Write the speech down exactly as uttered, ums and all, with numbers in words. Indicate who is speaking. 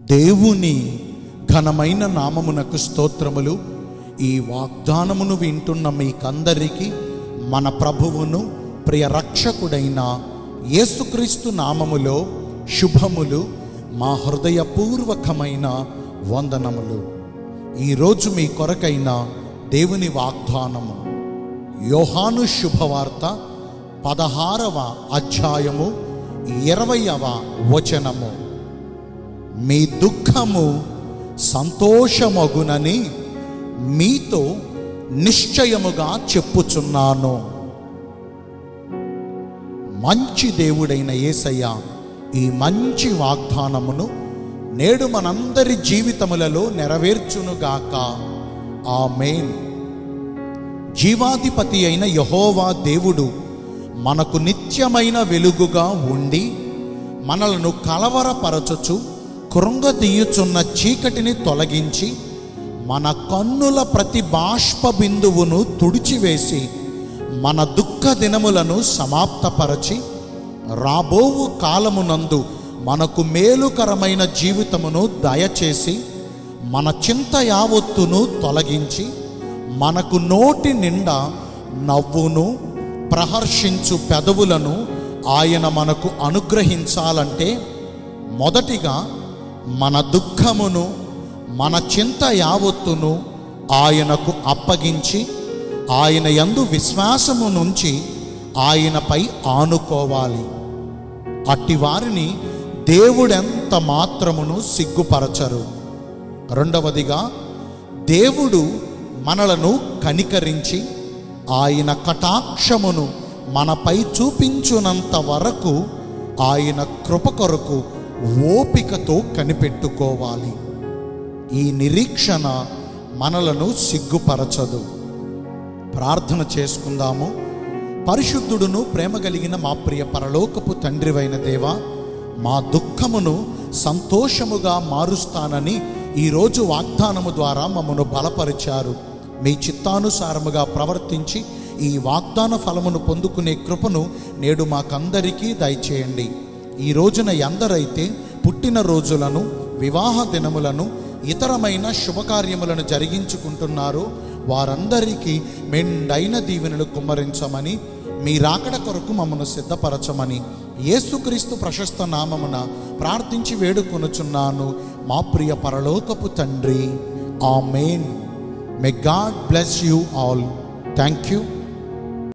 Speaker 1: దేవుని ఘనమైన నామమునకు స్తోత్రములు. ఈ వాగ్దానమును వింటున్న మీకందరికీ మన ప్రభువును ప్రియ రక్షకుడైన యేసుక్రీస్తు నామములో శుభములు, మా హృదయపూర్వకమైన వందనములు. ఈరోజు మీ కొరకైన దేవుని వాగ్దానము యోహాను శుభవార్త పదహారవ అధ్యాయము ఇరవైవ వచనము. మీ దుఃఖము సంతోషమగునని మీతో నిశ్చయముగా చెప్పుచున్నాను. మంచి దేవుడైన యేసయ్య ఈ మంచి వాగ్దానమును నేడు మనందరి జీవితములలో నెరవేర్చునుగాక. ఆమేన్. జీవాధిపతి అయిన యెహోవా దేవుడు మనకు నిత్యమైన వెలుగుగా ఉండి మనలను కలవరపరచుచు కృంగదీయుచున్న చీకటిని తొలగించి మన కన్నుల ప్రతి బాష్ప బిందువును తుడిచివేసి మన దుఃఖ దినములను సమాప్తపరచి రాబోవు కాలమునందు మనకు మేలుకరమైన జీవితమును దయచేసి మన చింత యావత్తును తొలగించి మనకు నోటి నిండా నవ్వును ప్రహర్షించు పెదవులను ఆయన మనకు అనుగ్రహించాలంటే మొదటిగా మన దుఃఖమును మన చింత యావత్తును ఆయనకు అప్పగించి ఆయన యందు విశ్వాసము నుంచి ఆయనపై ఆనుకోవాలి. అట్టి వారిని దేవుడెంత మాత్రమును సిగ్గుపరచరు. రెండవదిగా, దేవుడు మనలను కనికరించి ఆయన కటాక్షమును మనపై చూపించునంత వరకు ఆయన కృప కొరకు ఓపికతో కనిపెట్టుకోవాలి. ఈ నిరీక్షణ మనలను సిగ్గుపరచదు. ప్రార్థన చేసుకుందాము. పరిశుద్ధుడును ప్రేమ కలిగిన మా ప్రియ పరలోకపు తండ్రివైన దేవా, మా దుఃఖమును సంతోషముగా మారుస్తానని ఈరోజు వాగ్దానము ద్వారా మమ్మను బలపరిచారు. మీ చిత్తానుసారముగా ప్రవర్తించి ఈ వాగ్దాన ఫలమును పొందుకునే కృపను నేడు మాకందరికీ దయచేయండి. ఈ రోజున ఎందరైతే పుట్టిన రోజులను, వివాహ దినములను, ఇతరమైన శుభకార్యములను జరిగించుకుంటున్నారో వారందరికీ మెండైన దీవెనలు కుమ్మరించమని, మీ రాకడ కొరకు మమ్మను సిద్ధపరచమని యేసుక్రీస్తు ప్రశస్త నామమున ప్రార్థించి వేడుకొనుచున్నాను మా ప్రియ పరలోకపు తండ్రి. ఆమేన్. May God bless you all. Thank you.